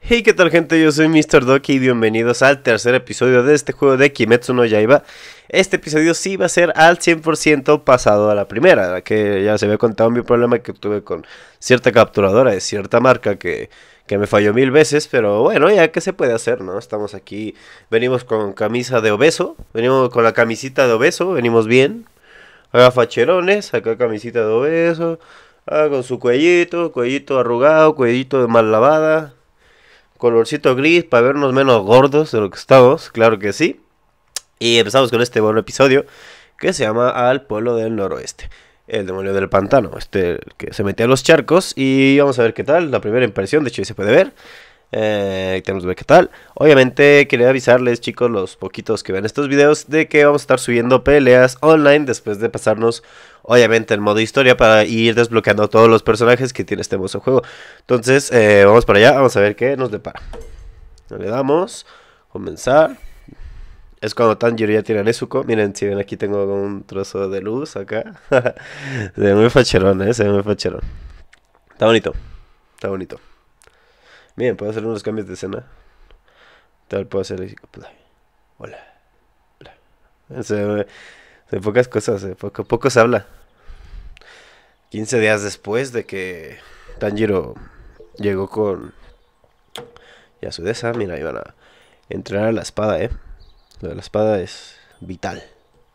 Hey, ¿qué tal, gente? Yo soy Mr. Doki y bienvenidos al tercer episodio de este juego de Kimetsu no Yaiba. Este episodio sí va a ser al 100% pasado a la primera, que ya se había contado mi problema que tuve con cierta capturadora de cierta marca que me falló 1000 veces, pero bueno, ya que se puede hacer, ¿no? Estamos aquí, venimos con camisa de obeso, venimos con la camisita de obeso, venimos bien, haga facherones, acá camisita de obeso, con su cuellito arrugado, cuellito de mal lavada. Colorcito gris para vernos menos gordos de lo que estamos, claro que sí. Y empezamos con este buen episodio que se llama Al pueblo del noroeste. El demonio del pantano, que se mete a los charcos y vamos a ver qué tal. La primera impresión, de hecho, ahí se puede ver. Tenemos que ver qué tal. Obviamente quería avisarles, chicos, los poquitos que ven estos videos, de que vamos a estar subiendo peleas online después de pasarnos, obviamente, el modo historia para ir desbloqueando todos los personajes que tiene este hermoso juego. Entonces, vamos para allá, vamos a ver qué nos depara. Le damos, comenzar. Es cuando Tanjiro ya tiene a Nezuko. Miren, si ven, aquí tengo un trozo de luz acá. Se ve muy facherón, se ve muy facherón. Está bonito, está bonito. Miren, puedo hacer unos cambios de escena. Tal, puedo hacer así. Hola, hola. Se pocas cosas, poco se habla. 15 días después de que Tanjiro llegó con Yasudesa, mira, iban a entrenar a la espada, Lo de la espada es vital.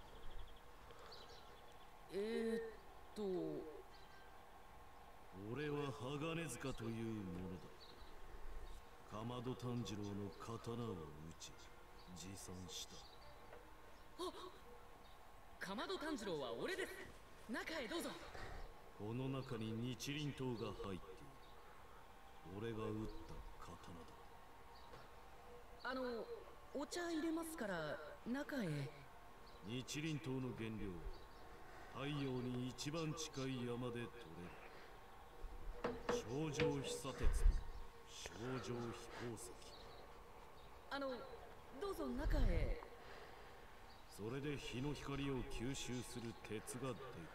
俺は鋼塚というものだ。竈門炭治郎の刀を打ち持参した。 竈門炭治郎は俺です。中へどうぞ。 この中に日輪刀が入っている。俺が打った刀だ。 お茶入れますから中へ。 日輪刀の原料、太陽に一番近い山で取れる。頂上飛砂鉄と頂上飛行石。 どうぞ中へ。 それで日の光を吸収する鉄ができる。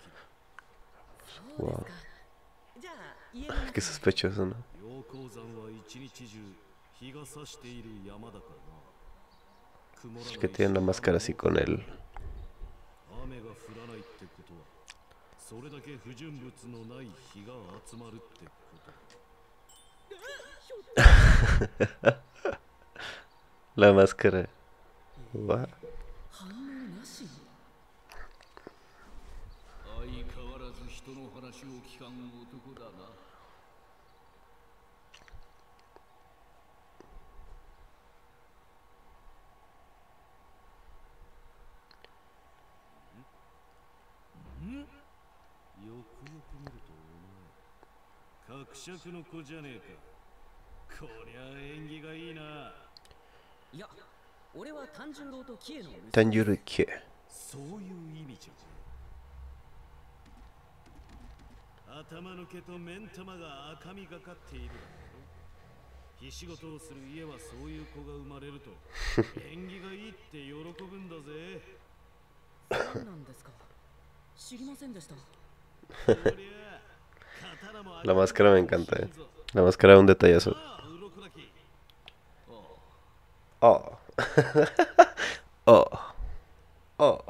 そうですか。じゃあ家の中へ。 Qué sospechoso, ¿no? 陽光山は一日中日が差している山だからな。曇らないし Que tiene la máscara así con él. 雨が降らないってことは、それだけ不純物のない日が集まるってことだ。 La máscara. What? 反応なし。 相変わらず人の話を聞かん男だな。 よくよく見るとお前、伯爵の子じゃねえか。こりゃ縁起がいいな。 いや、俺は炭十郎とキエの娘。 Tanjiro que. そういう意味じゃ。頭の毛と目ん玉が赤みがかっているだろう。火仕事をする家はそういう子が生まれると縁起がいいって喜ぶんだぜ。 そうなんですか。知りませんでした。 La máscara me encanta, La máscara es un detallazo. Oh. Oh. Oh.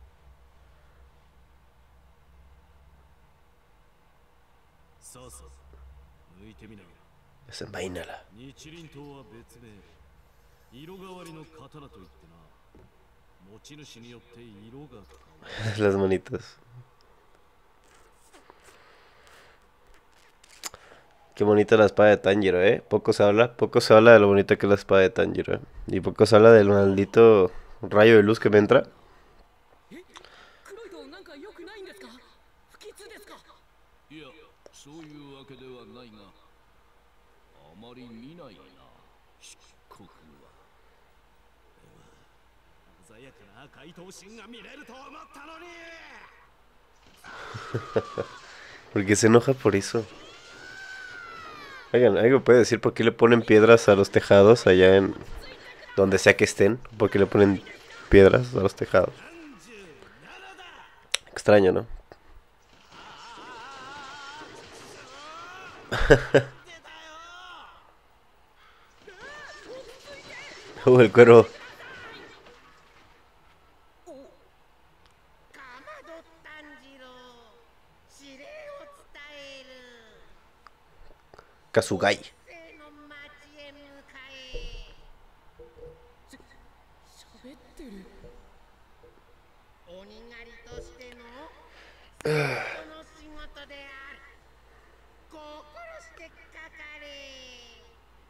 Desenvaínala. 日輪刀は別名、色変わりの刀といってな、持ち主によって色が変わる。 Las manitas. Qué bonita la espada de Tanjiro, poco se habla de lo bonita que es la espada de Tanjiro, Y poco se habla del maldito rayo de luz que me entra. 黒いとなんか良くないんですか。不吉ですか。 いや、そういうわけではないが、あまり見ないな、漆黒は。 鮮やかな赤い刀身が見れると思ったのに。 Porque se enoja por eso. Oigan, ¿algo puede decir por qué le ponen piedras a los tejados allá en donde sea que estén? ¿Por qué le ponen piedras a los tejados? Extraño, ¿no? El cuervo. かまど炭治郎指令を伝える Kasugai. 聖の町へ向かえ喋ってる。 鬼狩りとしての最後の仕事である心してかかれ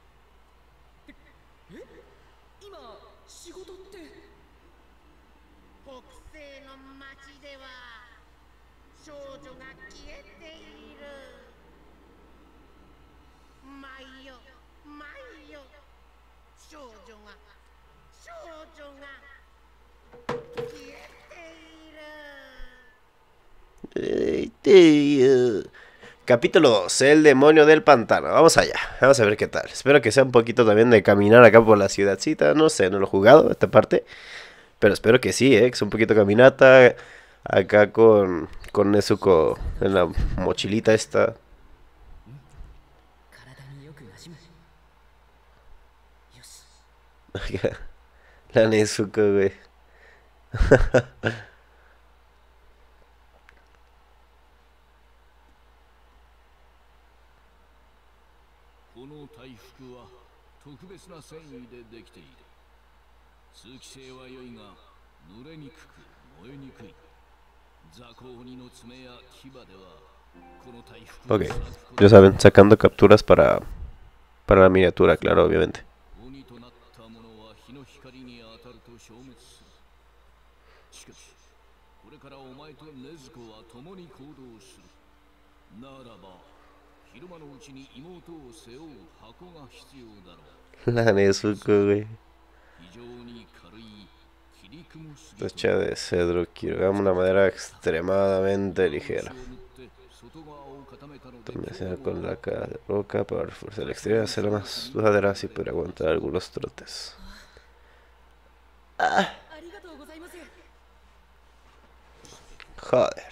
今仕事って。 北西の町では少女が消えている舞よ舞よ少女が消えている Capítulo 2, el demonio del pantano. Vamos allá, vamos a ver qué tal. Espero que sea un poquito también de caminar acá por la ciudadcita. No sé, no lo he jugado esta parte. Pero espero que sí, que sea un poquito caminata. Acá con Nezuko en la mochilita esta. 体によく馴染む。よし。 La Nezuko, güey. この大福は特別な繊維でできている。通気性は良いが濡れにくく燃えにくい。雑魚鬼の爪や牙ではこの大福を Ok, ya saben, sacando capturas para la miniatura, claro, obviamente. 鬼となった者は日の光に当たると消滅する。しかしこれからお前と禰豆子は共に行動する。ならば昼間のうちに妹を背負う箱が必要だろう。 La Nezuko, güey. 非常に軽い切り組むすぎ Tacha de cedro, quiero una madera extremadamente ligera. Combinación con laca de roca para reforzar el exterior, hacerla más duradera así para aguantar algunos trotes. ありがとうございます。 Joder.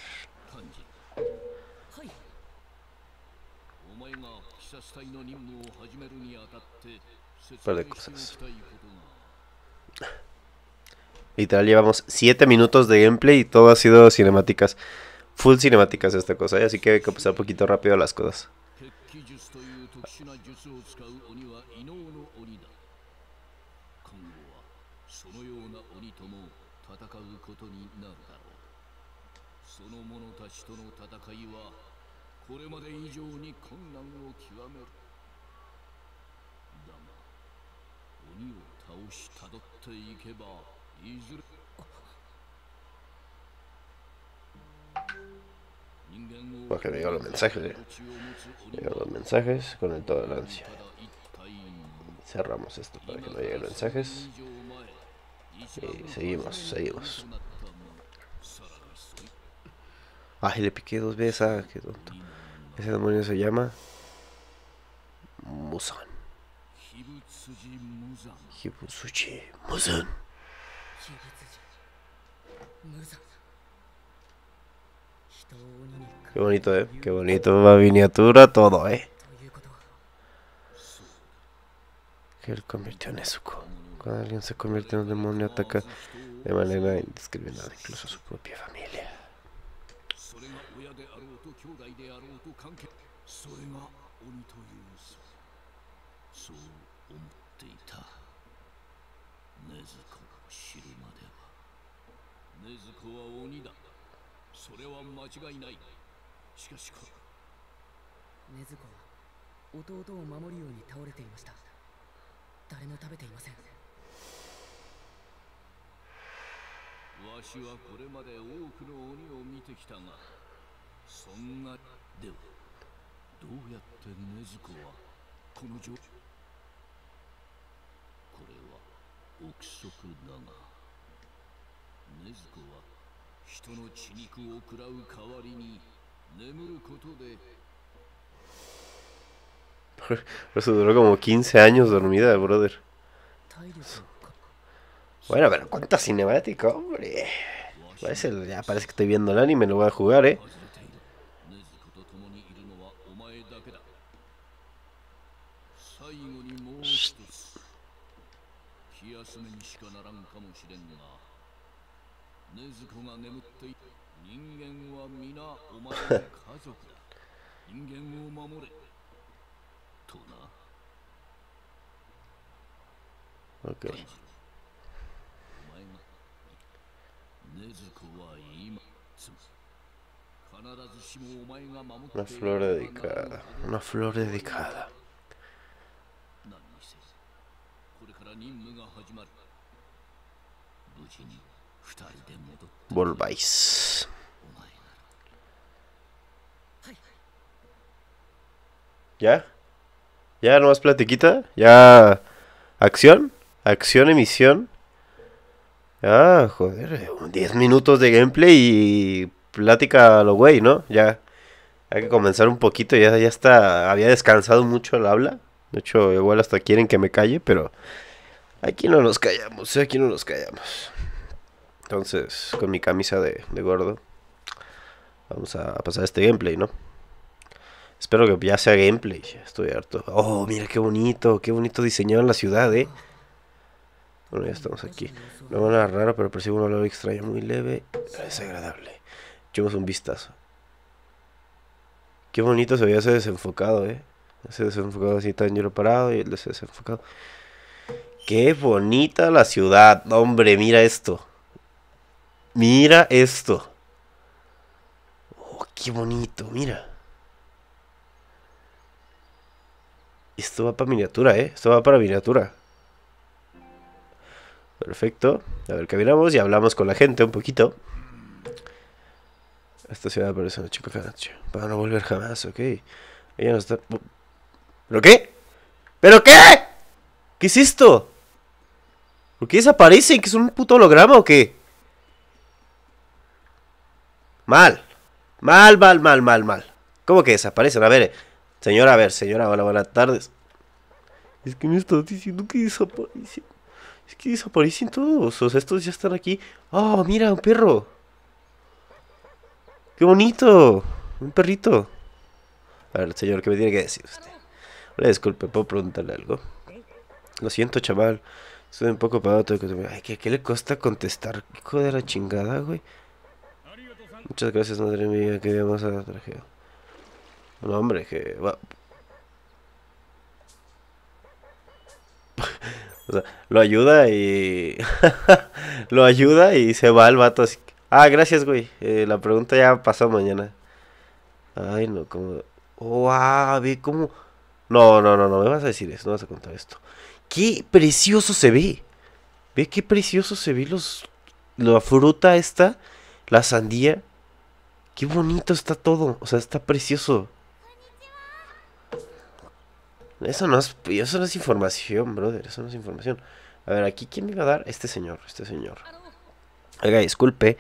はい。 お前が鬼殺隊の任務を始めるにあたって説 Par de 明してお cosas. きたいことが Literal, llevamos 7 minutos de gameplay y todo ha sido cinemáticas. Full cinemáticas esta cosa, así que hay que pasar un poquito rápido las cosas. 血気術という特殊な術を使う鬼は異能の鬼だ。今後はそのような鬼とも戦うことになるだろう。その者たちとの戦いはこれまで以上に困難を極める。だが鬼を倒したどっていけばいずれ Ok, me llegan los mensajes, Me llegan los mensajes con el tolerancia. Cerramos esto para que no lleguen mensajes. Y seguimos. Ay, le piqué 2 veces. Ah, qué tonto. Ese demonio se llama Muzan. Hibutsuji Muzan. 秘仏寺無惨。人を鬼に Qué bonito, Qué bonito la miniatura, todo, ということは。 Que él convirtió en Nezuko. Cuando alguien se convierte en un demonio, ataca de manera indiscriminada, incluso a su propia familia. それが親であろうと兄弟であろうと関係それが鬼というさそう思っていた禰豆子を知るまでは禰豆子は鬼だそれは間違いないしかしこ禰豆子は弟を守るように倒れていました。誰も食べていません。 わしはこれまで多くの鬼を見てきたがそんなではどうやって禰豆子はこの状これは憶測だが禰豆子は人の血肉を食らう代わりに眠ることで Por eso duró como 15 años dormida, brother. 体力か。 Bueno, pero cuánta cinemática, hombre. Ya parece que estoy viendo el anime, lo voy a jugar, 外れている禰豆子と共にいるのはお前だけだ最後にもう一つ気休めにしかならんかもしれんが、禰豆子が眠っている。人間は皆お前の家族だ。人間を守れ。とな。 Ok. お前が禰豆子は今必ずしもお前が守って Una flor dedicada. Una flor dedicada. 何にせこれから任務が始まる。無事に二人で戻って Volváis. お前なら ¿Ya? ¿Ya nomás platiquita? ¿Ya acción? ¿Acción, emisión? Ah, joder, 10 minutos de gameplay y plática a lo güey, ¿no? Ya hay que comenzar un poquito, ya está, había descansado mucho el habla. De hecho, igual hasta quieren que me calle, pero aquí no nos callamos, aquí no nos callamos. Entonces, con mi camisa de gordo, vamos a pasar este gameplay, ¿no? Espero que ya sea gameplay, ya estoy harto. Oh, mira qué bonito diseñado en la ciudad, Bueno, ya estamos aquí. No va nada raro, pero percibo un olor extraño, muy leve, desagradable. Echemos un vistazo. Qué bonito se veía ese desenfocado, Ese desenfocado así tan lleno parado y el desenfocado. Qué bonita la ciudad, hombre, mira esto. Mira esto. Oh, qué bonito, mira. Esto va para miniatura, Esto va para miniatura. Perfecto. A ver, caminamos y hablamos con la gente un poquito. Esta ciudad parece una chica canacho. Para no volver jamás, ok. Ella no está... ¿Pero qué? ¿Pero qué? ¿Qué es esto? ¿Por qué desaparecen? ¿Que es un puto holograma o qué? Mal. Mal. ¿Cómo que desaparecen? A ver, señora, hola, buenas tardes. Es que me estás diciendo que desaparecen. Es que desaparecen todos. O sea, estos ya están aquí. Oh, mira, un perro. ¡Qué bonito! Un perrito. A ver, señor, ¿qué me tiene que decir usted? Hola, disculpe, ¿puedo preguntarle algo? Lo siento, chaval. Estoy un poco parado. Ay, ¿qué le cuesta contestar? Hijo de la chingada, güey. Muchas gracias, madre mía, que veamos a la tragedia. No, hombre, que va. O sea, lo ayuda y... lo ayuda y se va el vato así. Ah, gracias, güey. La pregunta ya pasó mañana. Ay, no, como... ¡Wow! Ve cómo... No, me vas a decir eso, no vas a contar esto. ¡Qué precioso se ve! Ve qué precioso se ve la fruta esta, la sandía. Qué bonito está todo, o sea, está precioso. Eso no es información, brother, eso no es información. A ver, aquí, ¿quién me iba a dar? Este señor. Oiga, disculpe.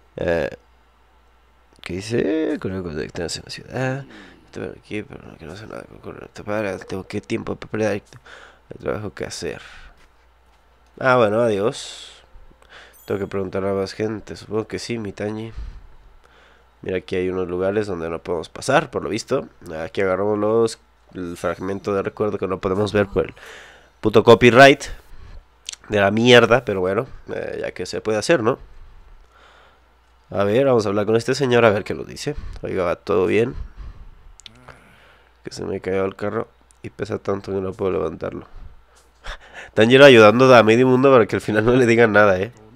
¿Qué dice? Con el conectarse en la ciudad. Estoy aquí, pero no quiero hacer nada con esto. Tengo que tiempo para perder. Hay trabajo que hacer. Ah, bueno, adiós. Tengo que preguntar a más gente. Supongo que sí, mi Tañi. Mira, aquí hay unos lugares donde no podemos pasar, por lo visto. Aquí agarramos el fragmento de recuerdo que no podemos ver por el puto copyright de la mierda, pero bueno, ya que se puede hacer, ¿no? A ver, vamos a hablar con este señor a ver qué nos dice. Oiga, va todo bien. Que se me cayó el carro y pesa tanto que no puedo levantarlo. Tanjiro ayudando a medio mundo para que al final no le digan nada,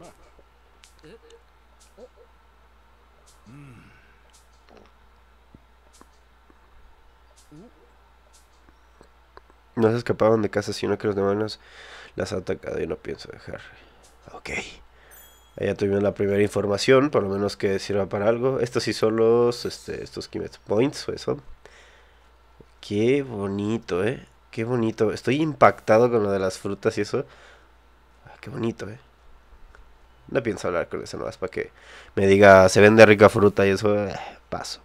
No se escapaban de casa, sino que los demás las han atacado y no pienso dejar. Ok. Ya tuvimos la primera información, por lo menos que sirva para algo. Estos sí son estos Kimetsu Points, o eso. Qué bonito, Qué bonito. Estoy impactado con lo de las frutas y eso. Qué bonito, No pienso hablar con eso nomás para que me diga, se vende rica fruta y eso. Paso.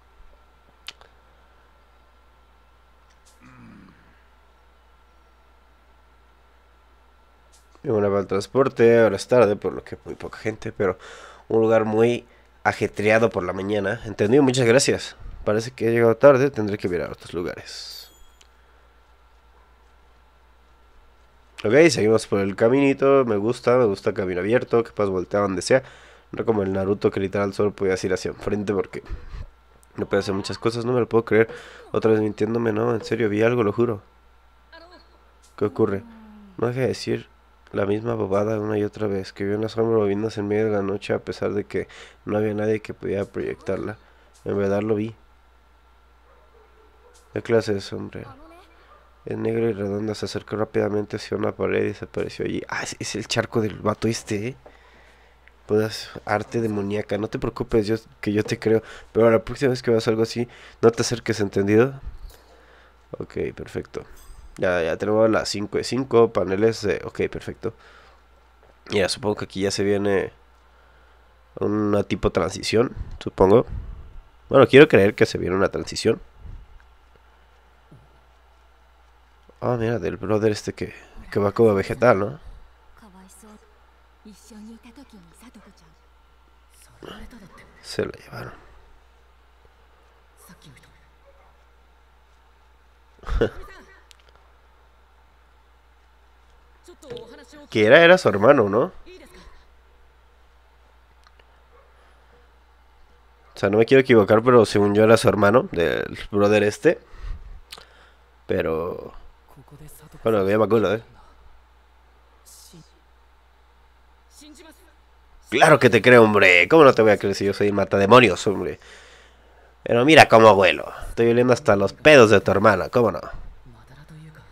Una para el transporte, ahora es tarde, por lo que muy poca gente, pero un lugar muy ajetreado por la mañana. Entendido, muchas gracias. Parece que he llegado tarde, tendré que mirar otros lugares. Ok, seguimos por el caminito. Me gusta camino abierto, que puedas voltear donde sea. No como el Naruto que literal solo podías ir hacia enfrente porque no puede hacer muchas cosas. No me lo puedo creer. Otra vez mintiéndome, no, en serio, vi algo, lo juro. ¿Qué ocurre? No deja de decir la misma bobada una y otra vez. Que vio una sombra moviéndose en medio de la noche a pesar de que no había nadie que pudiera proyectarla. En verdad lo vi. ¿Qué clase de sombra? Es negro y redonda, se acercó rápidamente hacia una pared y desapareció allí. Ah, es el charco del vato este, ¿eh? Pues arte demoníaca, no te preocupes, que yo te creo. Pero la próxima vez que veas algo así, no te acerques, ¿entendido? Ok, perfecto. Ya tenemos las 5 de 5 paneles de... Ok, perfecto. Ya, supongo que aquí ya se viene una tipo transición, supongo. Bueno, quiero creer que se viene una transición. Ah, mira, del brother este que va como vegetal, ¿no? 一緒にいた時にさとこちゃんさられただって Se la llevaron. さっきの人 ちょっとお話を Que era su hermano, ¿no? いいですか O sea, no me quiero equivocar, pero según yo era su hermano, del brother este. Pero... ここでさとこ Bueno, ya me acuerdo, ¿eh? 信じます Claro que te creo, hombre. ¿Cómo no te voy a creer si yo soy matademonios, hombre? Pero mira cómo vuelo. Estoy oliendo hasta los pedos de tu hermana, ¿cómo no? まだらというか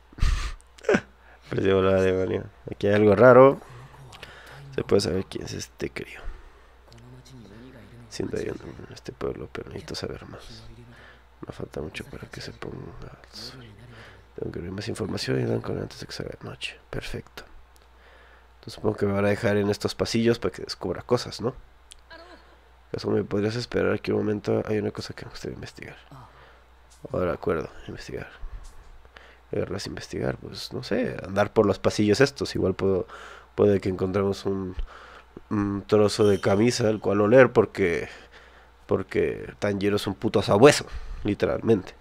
Pero llevo la demonio. Aquí hay algo raro. Se puede saber quién es este crío. この町に鬼がいるの Siento ahí en este pueblo, pero necesito saber más. No falta mucho para que se ponga al sol. Tengo que ver más información y dan con antes de que salga de noche. Perfecto. Entonces supongo que me van a dejar en estos pasillos para que descubra cosas, ¿no? ¿Acaso me podrías esperar que un momento hay una cosa que me gustaría investigar? Ahora de acuerdo, investigar. Verlas investigar, pues no sé, andar por los pasillos estos. Igual puede que encontremos un trozo de camisa el cual oler porque Tanjiro es un puto sabueso, literalmente.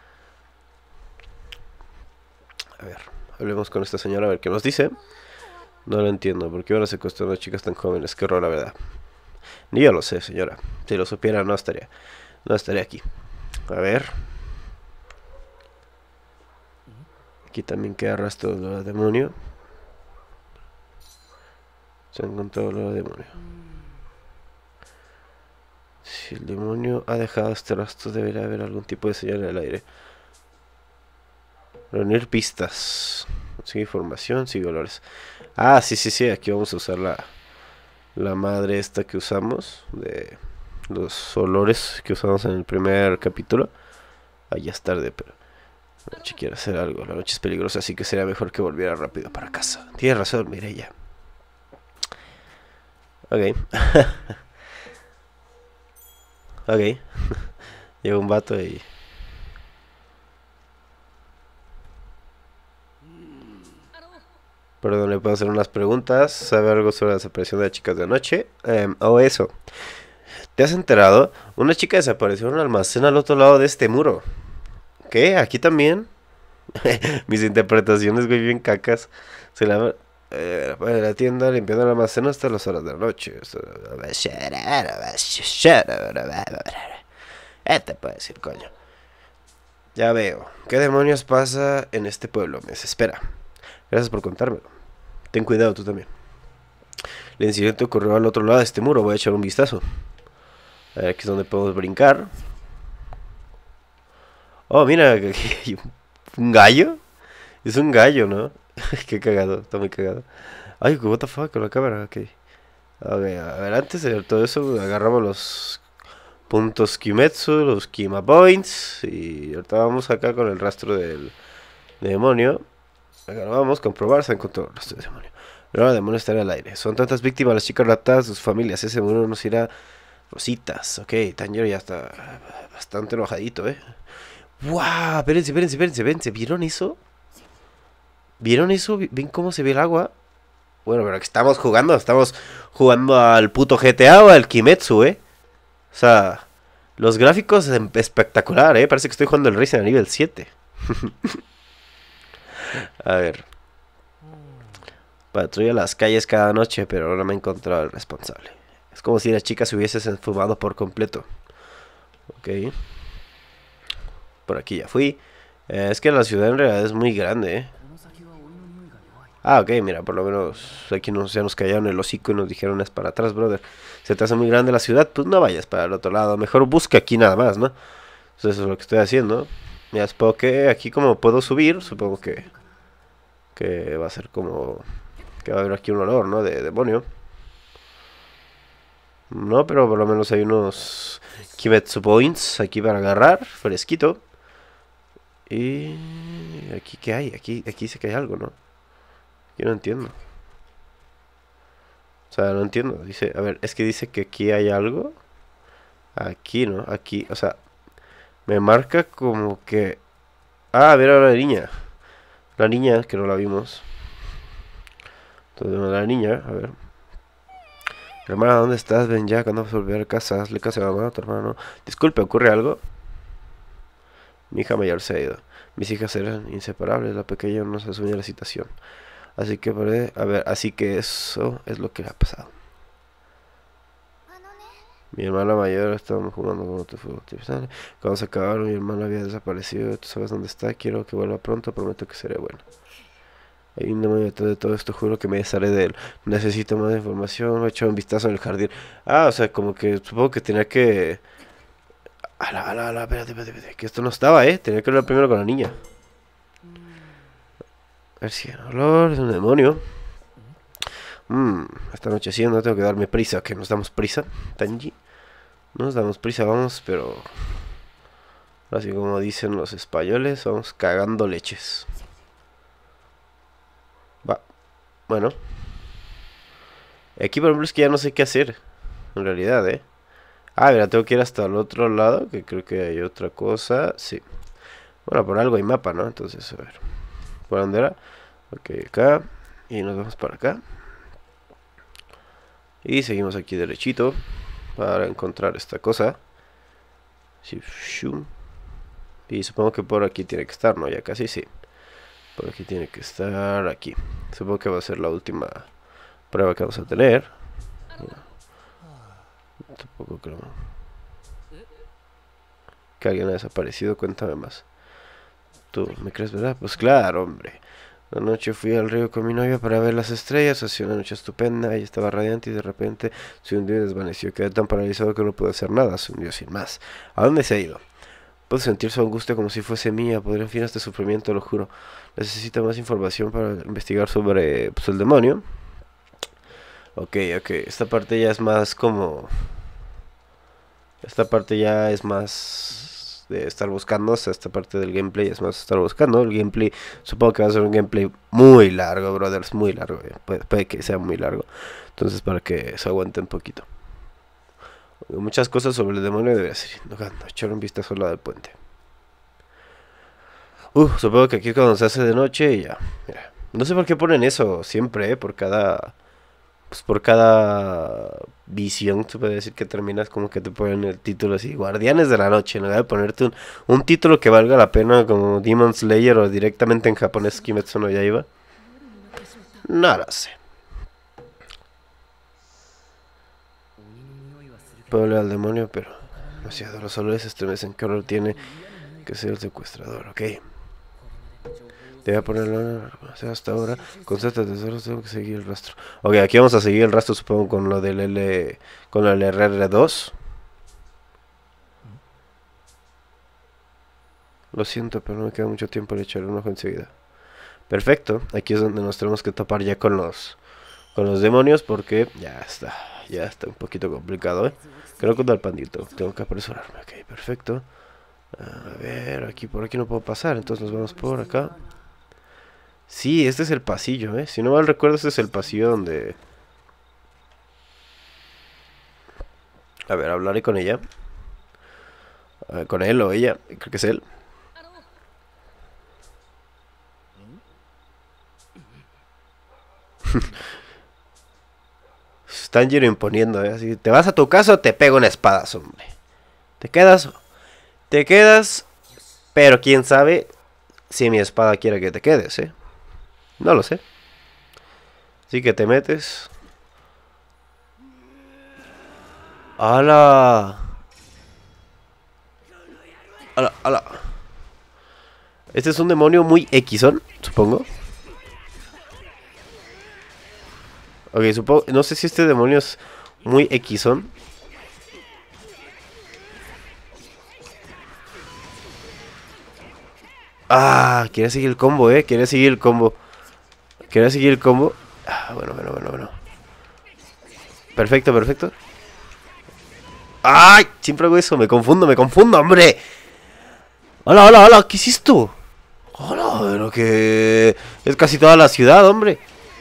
A ver, hablemos con esta señora a ver qué nos dice. No lo entiendo, ¿por qué van a secuestrar a chicas tan jóvenes? Qué horror, la verdad. Ni yo lo sé, señora. Si lo supiera, no estaría aquí. A ver. Aquí también queda rastro del demonio. Se ha encontrado el demonio. Si el demonio ha dejado este rastro, debería haber algún tipo de señal en el aire. Reunir pistas. Sigue información, sigue olores. Ah, sí, aquí vamos a usar la madre esta que usamos. De los olores que usamos en el primer capítulo. Ya es tarde, pero la noche quiere hacer algo. La noche es peligrosa, así que sería mejor que volviera rápido para casa. Tienes razón, Mireia. Ok. Ok. Llega un vato y... Perdón, le puedo hacer unas preguntas. ¿Sabe algo sobre la desaparición de las chicas de anoche? O eso. ¿Te has enterado? Una chica desapareció en un almacén al otro lado de este muro. ¿Qué? ¿Aquí también? Mis interpretaciones, güey, bien cacas. Se la... la tienda limpiando el almacén hasta las horas de la noche. Te puedo decir, coño. Ya veo. ¿Qué demonios pasa en este pueblo? Me desespera. Gracias por contármelo. Ten cuidado tú también. El incidente ocurrió al otro lado de este muro. Voy a echar un vistazo. A ver, aquí es donde podemos brincar. Oh, mira, aquí hay un gallo. Es un gallo, ¿no? Qué cagado, está muy cagado. Ay, what the fuck, con la cámara, ok. A ver, antes de todo eso, agarramos los puntos Kimetsu, los Kima Points. Y ahorita vamos acá con el rastro del demonio. Acá vamos a comprobar, se encontró el rastro del demonio. Pero ahora el demonio está en el aire. Son tantas víctimas, las chicas raptadas, sus familias. Ese muro nos irá rositas. Ok, Tanjiro ya está bastante enojadito, ¡Wow! Espérense. ¿Vieron eso? ¿Vieron eso? ¿Ven cómo se ve el agua? Bueno, pero que estamos jugando al puto GTA o al Kimetsu, O sea, los gráficos espectacular, Parece que estoy jugando el Resident Evil 7. A ver. Patrulla las calles cada noche, pero no me he encontrado el responsable. Es como si la chica se hubiese esfumado por completo. Ok. Por aquí ya fui. Es que la ciudad en realidad es muy grande, ¿eh? Ah, ok, mira, por lo menos aquí ya nos callaron el hocico y nos dijeron es para atrás, brother. Se te hace muy grande la ciudad, pues no vayas para el otro lado. Mejor busca aquí nada más, ¿no? Entonces eso es lo que estoy haciendo. Ya supongo que aquí como puedo subir, supongo que va a ser como... que va a haber aquí un olor, ¿no? De demonio. No, pero por lo menos hay unos Kimetsu Points aquí para agarrar, fresquito. Y... ¿aquí qué hay? Aquí dice que hay algo, ¿no? Yo no entiendo. O sea, no entiendo. Dice, a ver, es que dice que aquí hay algo. Aquí, ¿no? Aquí, o sea, me marca como que... Ah, a ver a la niña. La niña, que no la vimos. Entonces, la niña, a ver. Hermana, ¿dónde estás? Ven ya, cuando vas a volver a casa. Hazle caso a mamá, a tu hermano. Disculpe, ¿ocurre algo? Mi hija mayor se ha ido. Mis hijas eran inseparables. La pequeña no se asumió la situación. Así que, a ver, así que eso es lo que ha pasado. Mi hermana mayor estábamos jugando con otro fútbol. Cuando se acabaron, mi hermana había desaparecido. Tú sabes dónde está. Quiero que vuelva pronto. Prometo que seré bueno. Hay un demonio detrás de todo esto. Juro que me desharé de él. Necesito más información. Voy a echar un vistazo en el jardín. Ah, o sea, como que supongo que tenía que... espérate. Que esto no estaba, tenía que hablar primero con la niña. A ver si el olor es un demonio. Está anocheciendo, tengo que darme prisa. Que nos damos prisa, Tanji. Nos damos prisa, vamos, pero... así como dicen los españoles, vamos cagando leches. Va, bueno. Aquí por ejemplo es que ya no sé qué hacer. En realidad, Ah, mira, tengo que ir hasta el otro lado, que creo que hay otra cosa. Sí. Bueno, por algo hay mapa, ¿no? Entonces, a ver. ¿Por dónde era? Ok, acá. Y nos vamos para acá. Y seguimos aquí derechito para encontrar esta cosa. Y supongo que por aquí tiene que estar, ¿no? Ya casi sí. Por aquí tiene que estar aquí. Supongo que va a ser la última prueba que vamos a tener. Tampoco creo que alguien ha desaparecido. Cuéntame más. ¿Tú me crees, verdad? Pues claro, hombre. Anoche fui al río con mi novia para ver las estrellas. Hacía una noche estupenda. Ella estaba radiante y de repente se hundió y desvaneció. Quedé tan paralizado que no pude hacer nada. Se hundió sin más. ¿A dónde se ha ido? Puedo sentir su angustia como si fuese mía. Podría fin a este sufrimiento, lo juro. Necesito más información para investigar sobre el demonio. Ok. Esta parte ya es más como... esta parte ya es más... de estar buscando, o sea, esta parte del gameplay es más estar buscando. El gameplay, supongo que va a ser un gameplay muy largo, brothers, muy largo, puede que sea muy largo. Entonces, para que se aguante un poquito. Muchas cosas sobre el demonio debería ser indagando. Echar un vistazo al lado del puente. Supongo que aquí cuando se hace de noche y ya. Mira. No sé por qué ponen eso siempre, por cada... pues por cada visión, se puede decir que terminas como que te ponen el título así, Guardianes de la Noche, ¿no? De ponerte un título que valga la pena como Demon Slayer o directamente en japonés Kimetsu no Yaiba. No lo sé. Puedo hablar al demonio, pero demasiado los olores estremecen. ¿Qué horror tiene que ser el secuestrador? Ok. Te voy a ponerlo hasta ahora. Concéntrate, solo tengo que seguir el rastro. Ok, aquí vamos a seguir el rastro, supongo, con lo del L... con el RR2. Lo siento, pero no me queda mucho tiempo de echarle un ojo enseguida. Perfecto, aquí es donde nos tenemos que topar ya con los demonios, porque ya está un poquito complicado, Creo que da el pandito, tengo que apresurarme. Ok, perfecto. A ver, aquí por aquí no puedo pasar, entonces nos vamos por acá. Sí, este es el pasillo, Si no mal recuerdo, este es el pasillo donde... A ver, hablaré con ella. Con él o ella, creo que es él. Tanjiro imponiendo, así, te vas a tu casa o te pego una espada, hombre. Te quedas, pero quién sabe si mi espada quiere que te quedes, No lo sé. Así que te metes. ¡Hala! ¡Hala, hala! Este es un demonio muy Xon, supongo. Ok, supongo... No sé si este demonio es muy Xon. Ah, quiere seguir el combo, quiere seguir el combo. Quiere seguir el combo. Ah, bueno. Perfecto, perfecto. ¡Ay! Siempre hago eso, me confundo, hombre. ¡Hola! ¿Qué es esto? ¡Hola! Pero que... Es casi toda la ciudad, hombre.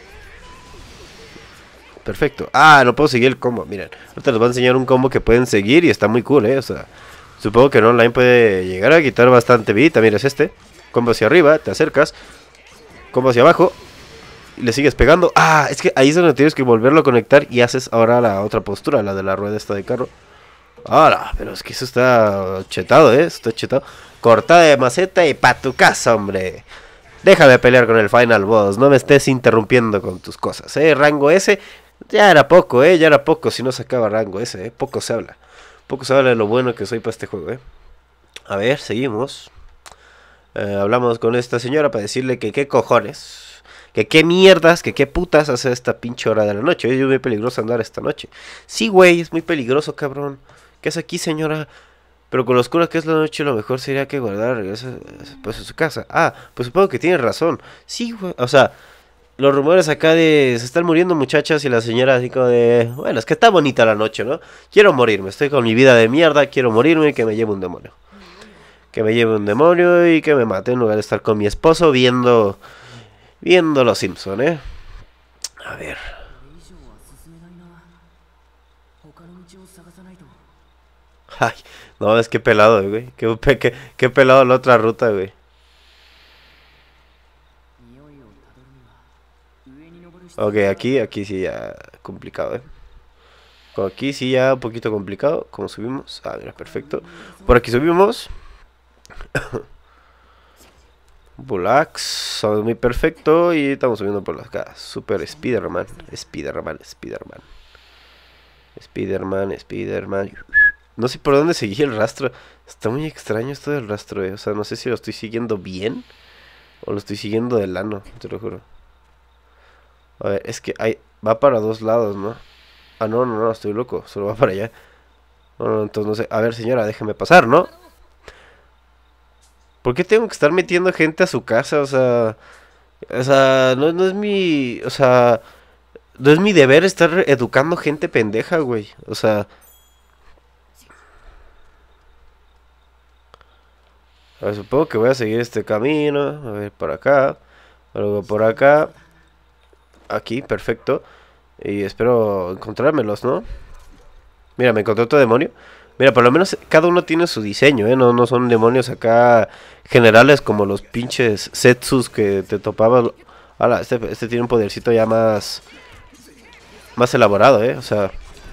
Perfecto. Ah, no puedo seguir el combo, miren. Ahorita les voy a enseñar un combo que pueden seguir y está muy cool, o sea... Supongo que en online puede llegar a quitar bastante vida. Mira, es este. Combo hacia arriba, te acercas. Combo hacia abajo. Y le sigues pegando. Ah, es que ahí es donde tienes que volverlo a conectar. Y haces ahora la otra postura, la de la rueda esta de carro. Ahora, pero es que eso está chetado, está chetado. Cortada de maceta y pa' tu casa, hombre. Deja de pelear con el final boss. No me estés interrumpiendo con tus cosas, Rango S. Ya era poco, ya era poco. Si no sacaba rango S, Poco se habla. Poco se habla de lo bueno que soy para este juego, A ver, seguimos. Hablamos con esta señora para decirle que qué cojones, que qué mierdas, que qué putas hace esta pinche hora de la noche. Es muy peligroso andar esta noche. Sí, güey, es muy peligroso, cabrón. ¿Qué hace aquí, señora? Pero con lo oscura que es la noche, lo mejor sería que guardar regresar pues a su casa. Ah, pues supongo que tiene razón. Sí, güey, o sea... Los rumores acá de... Se están muriendo muchachas y la señora así como de... Bueno, es que está bonita la noche, ¿no? Quiero morirme, estoy con mi vida de mierda, quiero morirme y que me lleve un demonio. Que me lleve un demonio y que me mate en lugar de estar con mi esposo viendo... Viendo Los Simpson, A ver... Ay, no, es que pelado, güey. Qué pelado la otra ruta, güey. Ok, aquí sí ya complicado, Aquí sí ya un poquito complicado. ¿Cómo subimos? Ah, mira, perfecto. Por aquí subimos. Bullax, son muy perfecto. Y estamos subiendo por las casas. Super Spider-Man. Spider-Man. No sé por dónde seguí el rastro. Está muy extraño esto del rastro, O sea, no sé si lo estoy siguiendo bien. O lo estoy siguiendo de lano, te lo juro. A ver, es que va para dos lados, ¿no? Ah, no, estoy loco. Solo va para allá. No, entonces no sé. A ver, señora, déjeme pasar, ¿no? ¿Por qué tengo que estar metiendo gente a su casa? O sea, no es mi... O sea, no es mi deber estar educando gente pendeja, güey. O sea... A ver, supongo que voy a seguir este camino. A ver, por acá. Luego por acá. Aquí, perfecto. Y espero encontrármelos, ¿no? Mira, me encontré otro demonio. Mira, por lo menos cada uno tiene su diseño, No son demonios acá generales como los pinches Setsus que te topaban. Ahora, este tiene un podercito ya más elaborado, O sea,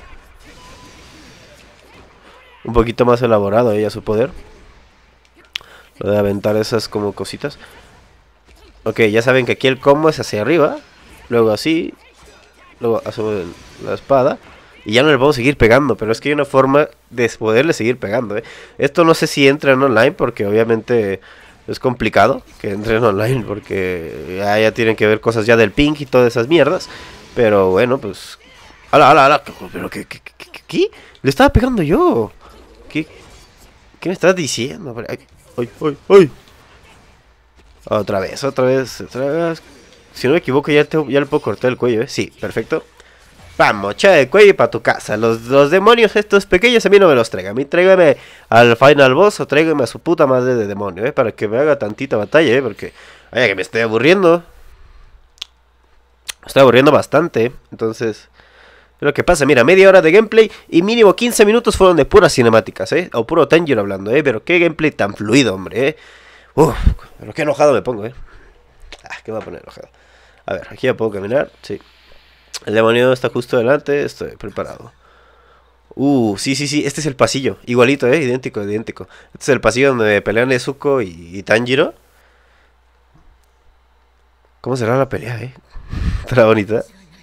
un poquito más elaborado, ya su poder. Lo de aventar esas como cositas. Ok, ya saben que aquí el combo es hacia arriba. Luego así. Luego asumo la espada. Y ya no le podemos seguir pegando. Pero es que hay una forma de poderle seguir pegando, Esto no sé si entra en online. Porque obviamente es complicado que entren online. Porque ya tienen que ver cosas ya del ping y todas esas mierdas. Pero bueno, pues... ¡Hala! ¿Pero qué? Le estaba pegando yo. ¿Qué me estás diciendo? ¡Ay! Otra vez. Si no me equivoco, ya le puedo cortar el cuello, Sí, perfecto. Vamos, echa de cuello y para tu casa. Los demonios estos pequeños a mí no me los traigan. A mí tráigame al final boss o tráigame a su puta madre de demonio, Para que me haga tantita batalla, Porque, vaya que me estoy aburriendo. Me estoy aburriendo bastante, Entonces, lo que pasa, mira, media hora de gameplay y mínimo 15 minutos fueron de puras cinemáticas, O puro Tanjiro hablando, Pero qué gameplay tan fluido, hombre, Uf, pero qué enojado me pongo, que me voy a poner enojado. A ver, aquí ya puedo caminar, sí. El demonio está justo delante, estoy preparado. Sí, este es el pasillo. Igualito, idéntico. Este es el pasillo donde pelean Nezuko y Tanjiro. ¿Cómo será la pelea, Estará bonita.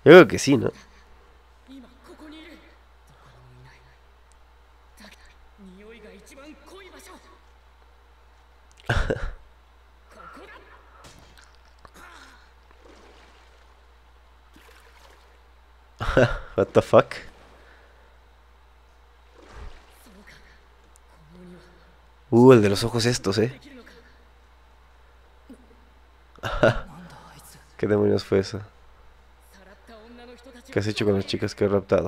Yo creo que sí, ¿no? 今ここにいる。どこにもいない。だけど匂いが一番濃い場所。ここだ。 What the fuck? そうか。この匂いは El de los ojos estos, できるのか。なんだあいつ。 ¿Qué demonios fue eso? さらった女の人たち。 ¿Qué has hecho con las chicas que he raptado? こ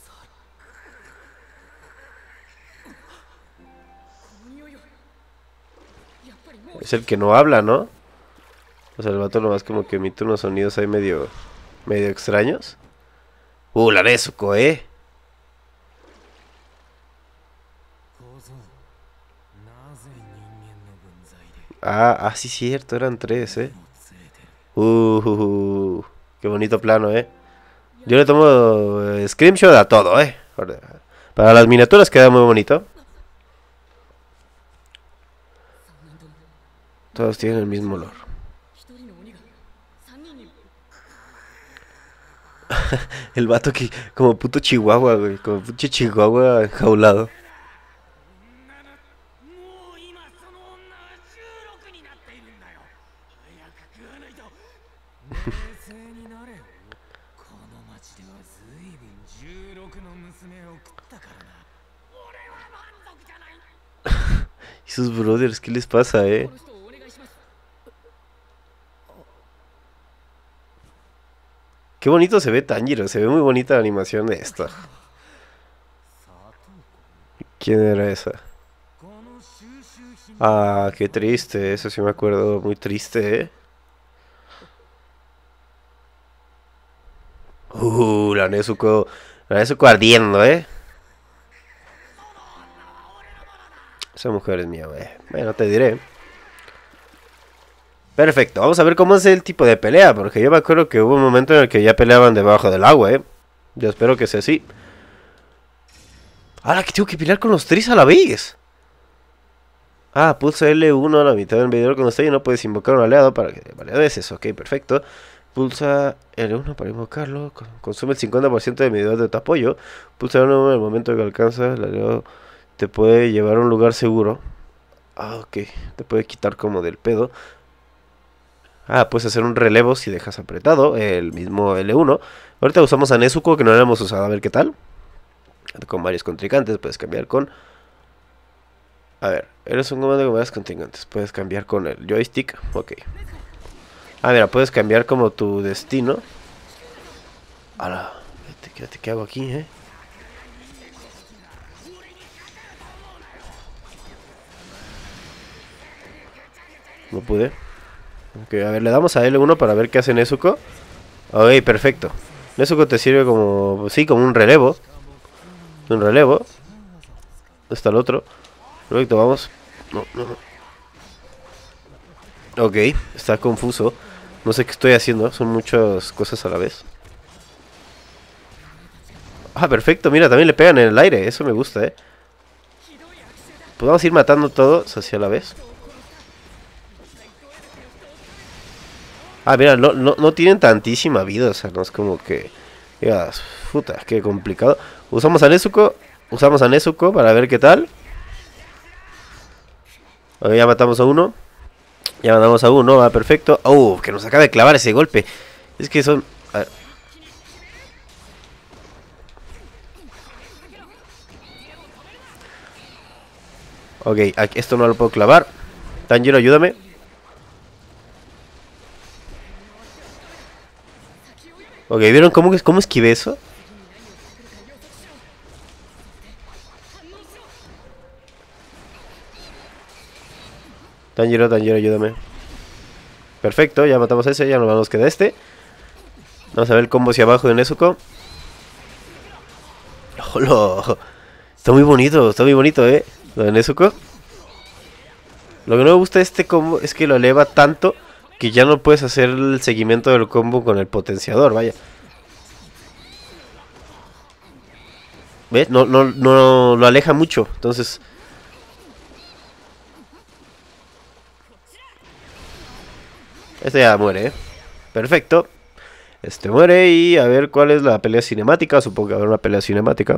の匂いはやっぱりもう Es el que no habla, ¿no? O sea, el vato nomás como que emite unos sonidos ahí medio extraños. La Nezuko, 小僧なぜ人間の分際で Sí, cierto, eran 3, も連れてる Qué bonito plano, Yo le tomo screenshot a todo, Para las miniaturas queda muy bonito. Todos tienen el mismo olor. 一人の鬼が三人に El vato que como puto chihuahua, güey. Como puto chihuahua enjaulado. もう今その女は16になっているんだよ早く食わないと冷静になれよこの町では随分16の娘を食ったからな俺は満足じゃない Y sus brothers, ¿qué les pasa, この人をお願いします。 Qué bonito se ve Tanjiro, se ve muy bonita la animación de esta. ¿Quién era esa? この収集品 Qué triste, eso sí me acuerdo, muy triste, la Nezuko ardiendo, Esa mujer es mía, güey. Bueno, te diré. Perfecto, vamos a ver cómo es el tipo de pelea, porque yo me acuerdo que hubo un momento en el que ya peleaban debajo del agua, Yo espero que sea así. ¡Hala, que tengo que pelear con los 3 a la vez! Pulsa L1 a la mitad del medidor cuando está lleno, puedes invocar a un aliado para que... Vale, a veces, ok, perfecto. Pulsa L1 para invocarlo, consume el 50% del medidor de tu apoyo. Pulsa L1 en el momento que alcanza, el aliado te puede llevar a un lugar seguro. Ok, te puede quitar como del pedo. Puedes hacer un relevo si dejas apretado el mismo L1. Ahorita usamos a Nezuko, que no lo hemos usado, a ver qué tal. Con varios contrincantes, puedes cambiar con... A ver, eres un comando con varios contrincantes. Puedes cambiar con el joystick, ok. Mira, puedes cambiar como tu destino. Ala, fíjate qué hago aquí, No pude. Ok, a ver, le damos a L1 para ver qué hace Nezuko. Ok, perfecto. Nezuko te sirve como... Sí, como un relevo. ¿Dónde está el otro? Perfecto, vamos. No. Ok, está confuso. No sé qué estoy haciendo. Son muchas cosas a la vez. Perfecto, mira, también le pegan en el aire. Eso me gusta, Pues vamos a ir matando todos hacia la vez. Mira, no tienen tantísima vida. O sea, no es como que... Digas, puta, qué complicado. Usamos a Nezuko para ver qué tal. Ok, ya matamos a uno. Ya matamos a uno, va perfecto. Que nos acaba de clavar ese golpe. Es que son... A ver. Ok, esto no lo puedo clavar. Tanjiro, ayúdame. Ok, ¿vieron cómo esquivé eso? Tanjiro, ayúdame. Perfecto, ya matamos a ese, ya nos queda este. Vamos a ver el combo hacia abajo de Nezuko. ¡Hola! Está muy bonito, lo de Nezuko. Lo que no me gusta de este combo es que lo eleva tanto que ya no puedes hacer el seguimiento del combo con el potenciador, vaya. ¿Ves? No lo aleja mucho, entonces... Este ya muere, Perfecto. Este muere y a ver cuál es la pelea cinemática. Supongo que va a haber una pelea cinemática.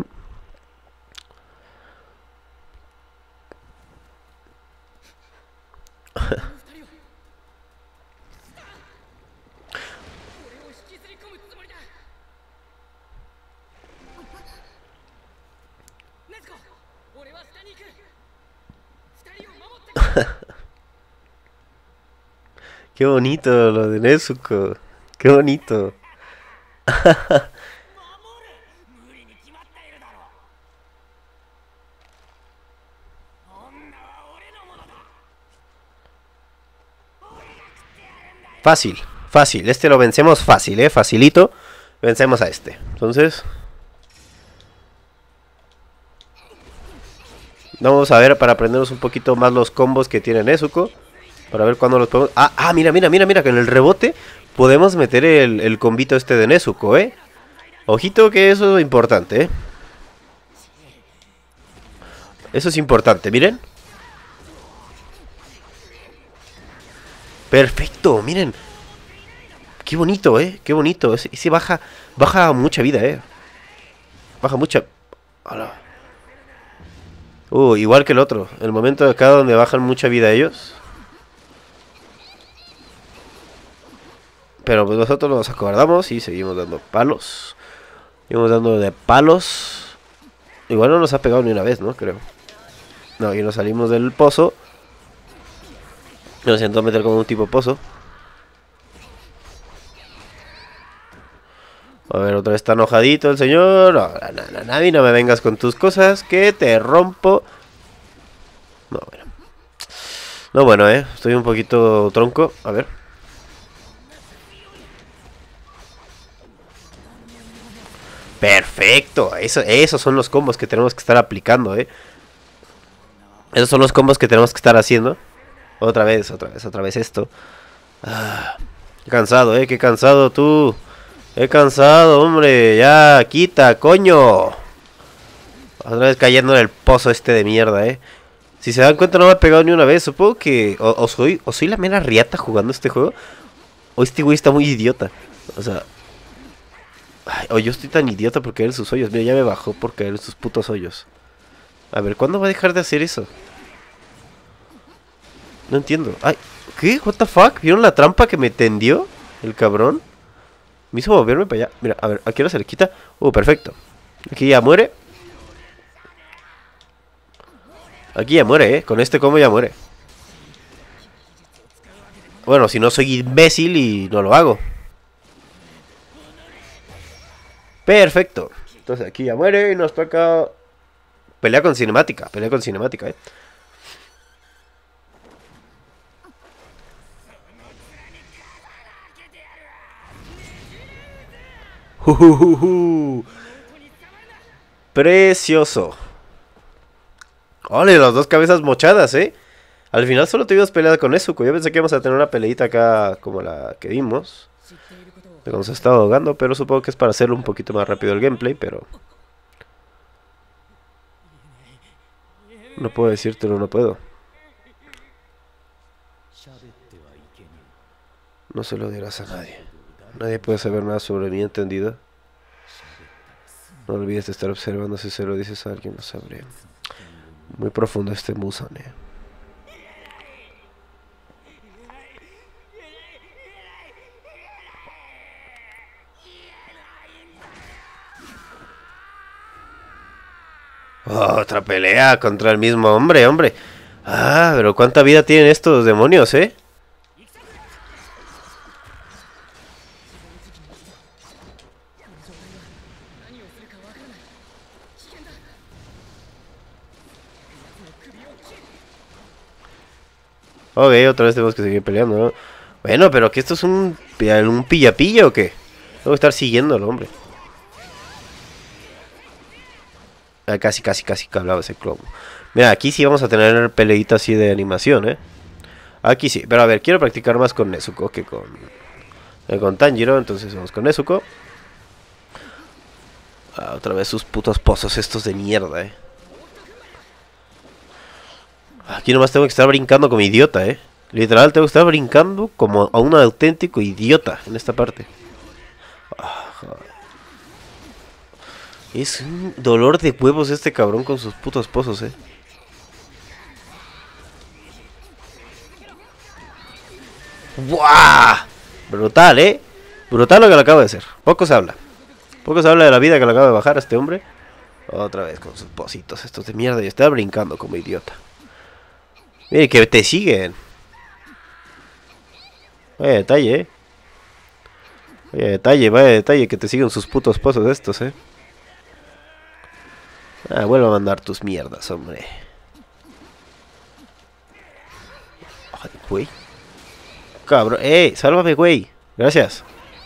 Qué bonito lo de Nezuko. Qué bonito. Fácil, fácil. Este lo vencemos fácil, facilito. Vencemos a este. Entonces, vamos a ver para aprendernos un poquito más los combos que tiene Nezuko. Para ver cuándo los podemos... mira, que en el rebote podemos meter el combito este de Nezuko, Ojito que eso es importante, Eso es importante, miren. Perfecto, miren. Qué bonito, qué bonito. Ese baja mucha vida, Baja mucha... ¡Hala! Igual que el otro. El momento de acá donde bajan mucha vida ellos. Pero pues nosotros nos acordamos y seguimos dando palos. Seguimos dando de palos. Igual no nos ha pegado ni una vez, ¿no? Creo. No, y nos salimos del pozo. Nos intentó meter como un tipo pozo. A ver, otra vez está enojadito el señor. No, a mí no me vengas con tus cosas, que te rompo. No, bueno. No, bueno, estoy un poquito tronco. A ver. Perfecto. Esos son los combos que tenemos que estar aplicando, Esos son los combos que tenemos que estar haciendo. Otra vez esto. Qué cansado, qué cansado tú. Qué cansado, hombre. Ya, quita, coño. Otra vez cayendo en el pozo este de mierda, Si se dan cuenta no me ha pegado ni una vez. Supongo que o soy la mera riata jugando este juego, o este güey está muy idiota. O sea, o yo estoy tan idiota por caer en sus hoyos. Mira, ya me bajó por caer en sus putos hoyos. A ver, ¿cuándo va a dejar de hacer eso? No entiendo. Ay, ¿qué? ¿What the fuck? ¿Vieron la trampa que me tendió el cabrón? Me hizo moverme para allá. Mira, a ver, aquí ahora se le quita. Perfecto. Aquí ya muere. Aquí ya muere, Con este combo ya muere. Bueno, si no soy imbécil y no lo hago. Perfecto. Entonces aquí ya muere y nos toca... Pelea con cinemática, Precioso. Ole, las dos cabezas mochadas, Al final solo tuvimos pelea con Nezuko. Yo pensé que íbamos a tener una peleita acá como la que vimos, de cuando se estaba ahogando, pero supongo que es para hacerlo un poquito más rápido el gameplay, pero... No puedo decírtelo, no puedo. No se lo dirás a nadie. Nadie puede saber nada sobre mí, ¿entendido? No olvides de estar observando. Si se lo dices a alguien, lo sabré. Muy profundo este Musan, Otra pelea contra el mismo hombre. Pero ¿cuánta vida tienen estos demonios, Ok, otra vez tenemos que seguir peleando, ¿no? Bueno, pero que esto es un pilla-pilla o qué. Tengo que estar siguiéndolo, hombre. Casi hablaba ese clown. Mira, aquí sí vamos a tener peleita así de animación, Aquí sí, pero a ver, quiero practicar más con Nezuko que con Tanjiro. Entonces vamos con Nezuko. Otra vez sus putos pozos estos de mierda, Aquí nomás tengo que estar brincando como idiota, Literal, tengo que estar brincando como a un auténtico idiota en esta parte. Es un dolor de huevos este cabrón con sus putos pozos, ¡Buah! Brutal, brutal lo que le acaba de hacer. Poco se habla de la vida que le acaba de bajar a este hombre. Otra vez con sus pozitos estos de mierda. Y está brincando como idiota. Mire, que te siguen. Vaya detalle, vaya detalle que te siguen sus putos pozos estos, vuelvo a mandar tus mierdas, hombre. Ay, güey. Cabrón, sálvame, güey. Gracias.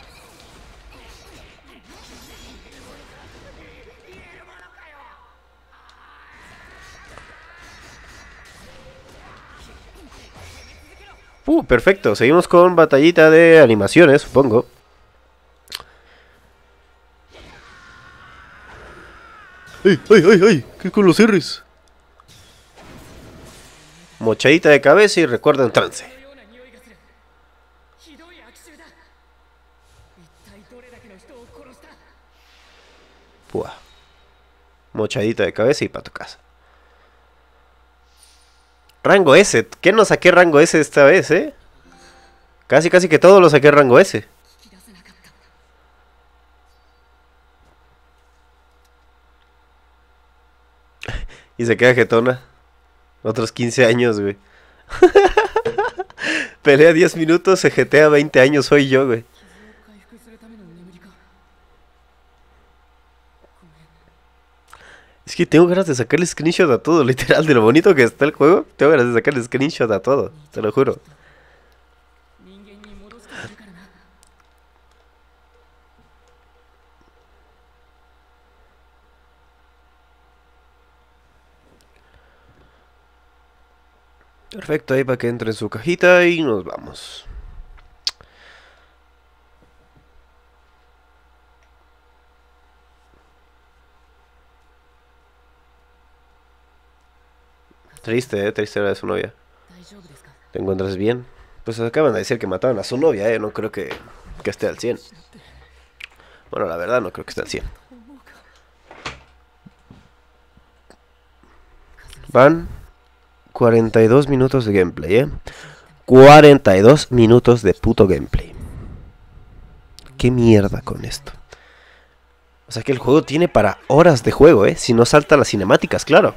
Perfecto. Seguimos con batallita de animaciones, supongo. ¡Ay! ¿Qué con los R's? Mochadita de cabeza y recuerden trance. Buah. Mochadita de cabeza y para tu casa. Rango S. ¿Qué no saqué rango S esta vez, Casi que todo lo saqué rango S. Y se queda jetona. Otros 15 años, güey. Pelea 10 minutos, se jetea 20 años, soy yo, güey. Es que tengo ganas de sacarle screenshot a todo, literal, de lo bonito que está el juego. Tengo ganas de sacarle screenshot a todo, te lo juro. Perfecto, ahí para que entre en su cajita y nos vamos. Triste, triste era de su novia. ¿Te encuentras bien? Pues acaban de decir que mataron a su novia, no creo que esté al 100. Bueno, la verdad no creo que esté al 100. Van 42 minutos de gameplay, 42 minutos de puto gameplay. ¿Qué mierda con esto? O sea que el juego tiene para horas de juego, si no salta las cinemáticas, claro.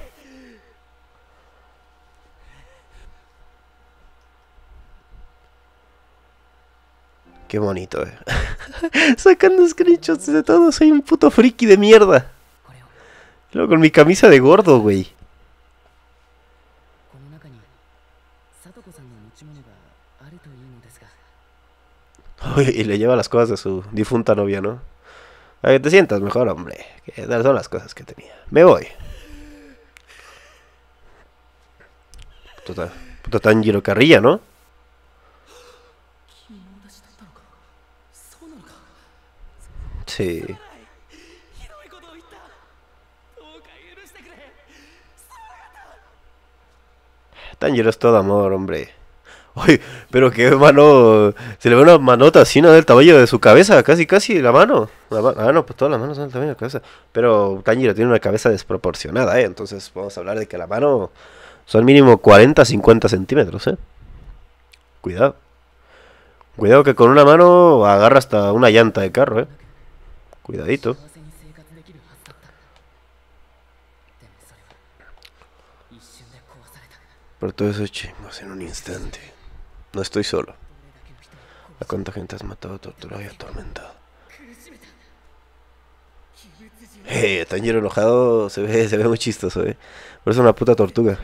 Qué bonito, Sacando screenshots de todo, soy un puto friki de mierda. Luego con mi camisa de gordo, güey. Uy, y le lleva las cosas de su difunta novia, ¿no? A que te sientas mejor, hombre. Que son las cosas que tenía. Me voy. Puta Tanjiro Carrilla, ¿no? Sí. Tanjiro es todo amor, hombre. Uy, pero qué mano. Se le ve una manota así, ¿no? Del tamaño de su cabeza, casi la mano. No, pues todas las manos son del tamaño de la cabeza. Pero Tanjiro tiene una cabeza desproporcionada, Entonces vamos a hablar de que la mano son mínimo 40-50 centímetros, Cuidado. Cuidado que con una mano agarra hasta una llanta de carro, Cuidadito. Por todo eso chingos en un instante. No estoy solo. ¿A cuánta gente has matado, torturado y atormentado? Tanjiro enojado se ve muy chistoso, Parece una puta tortuga.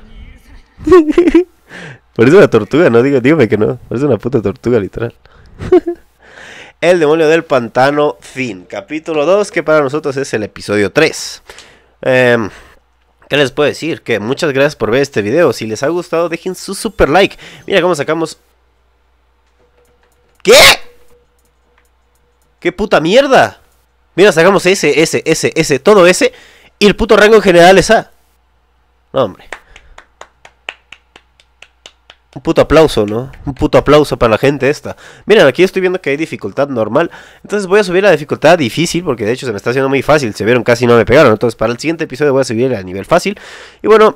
Parece una tortuga, no dígame que no. Parece una puta tortuga, literal. El demonio del pantano, fin. Capítulo 2, que para nosotros es el episodio 3. ¿Qué les puedo decir? Que muchas gracias por ver este video. Si les ha gustado, dejen su super like. Mira cómo sacamos... ¿Qué? ¿Qué puta mierda? Mira, sacamos ese, todo ese. Y el puto rango en general es A. No, hombre. Un puto aplauso, ¿no? Un puto aplauso para la gente esta. Miren, aquí estoy viendo que hay dificultad normal. Entonces voy a subir la dificultad difícil, porque de hecho se me está haciendo muy fácil. Se vieron, casi no me pegaron. Entonces para el siguiente episodio voy a subir a nivel fácil. Y bueno,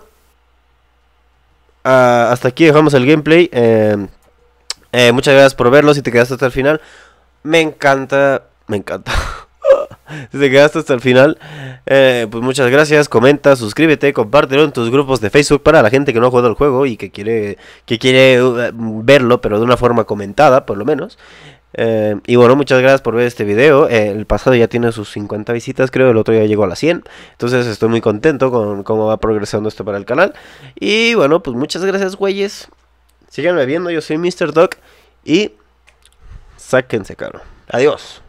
hasta aquí dejamos el gameplay. Muchas gracias por verlo. Si te quedaste hasta el final, me encanta. Me encanta. Si te quedaste hasta el final, pues muchas gracias. Comenta, suscríbete, compártelo en tus grupos de Facebook para la gente que no ha jugado el juego y que quiere verlo, pero de una forma comentada, por lo menos. Y bueno, muchas gracias por ver este video. El pasado ya tiene sus 50 visitas, creo. El otro ya llegó a las 100. Entonces estoy muy contento con cómo va progresando esto para el canal. Y bueno, pues muchas gracias, güeyes. Síganme viendo, yo soy Mr. Doc. Y sáquense, caro. Adiós.